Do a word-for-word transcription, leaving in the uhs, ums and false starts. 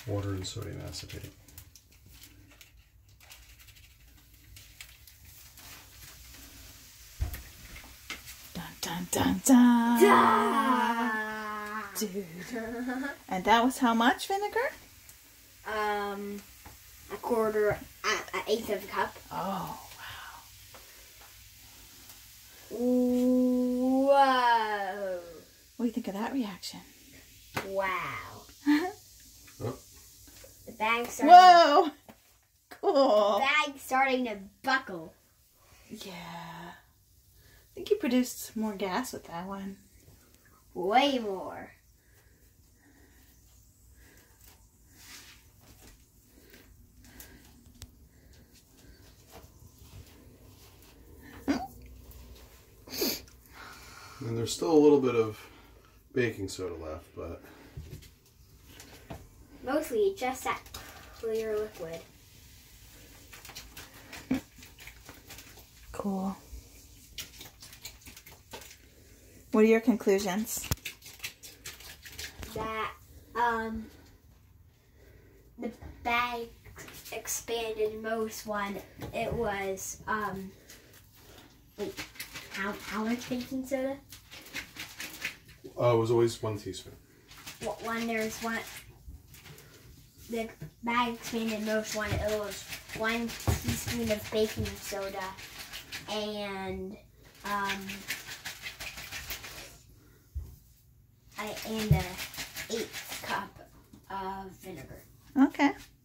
Water and sodium acetate. Dun dun dun dun. Da! Dude. And that was how much vinegar? Um, a quarter, uh, an eighth of a cup. Oh, wow. Whoa! What do you think of that reaction? Wow. Oh. The bag's starting. Whoa! Cool. The bag's starting to buckle. Yeah. I think you produced more gas with that one. Way more. And there's still a little bit of baking soda left, but Mostly just that clear liquid. Cool. What are your conclusions? That, um, the bag expanded most one, it was, um, wait, how, how much baking soda? uh, it was always one teaspoon. What one, there's one, the bag expanded most one, it was one teaspoon of baking soda and, um, I, and a eighth cup of vinegar. Okay.